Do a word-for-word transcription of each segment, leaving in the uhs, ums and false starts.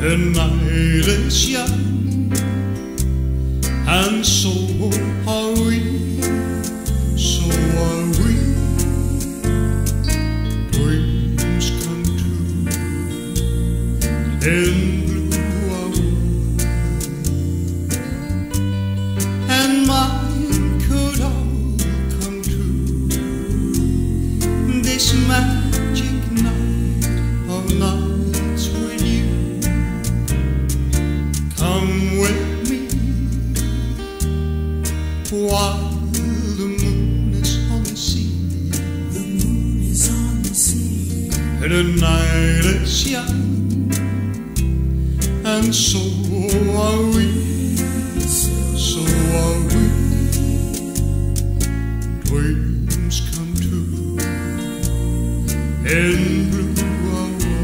The night is young, and so are we, so are we. Dreams come true in blue hour, and mine could all come true. This magic night of nights with you. Come with me while the moon is on the sea. The moon is on the sea. The night is young, and so are we, so are we. Dreams come true in blue hour,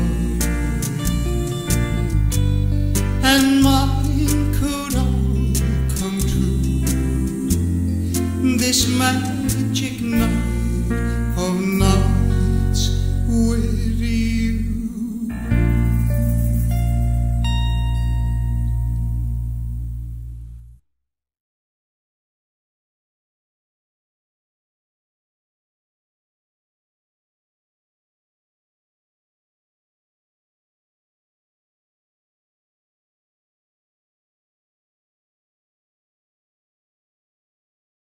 and mine could all come true. This magic night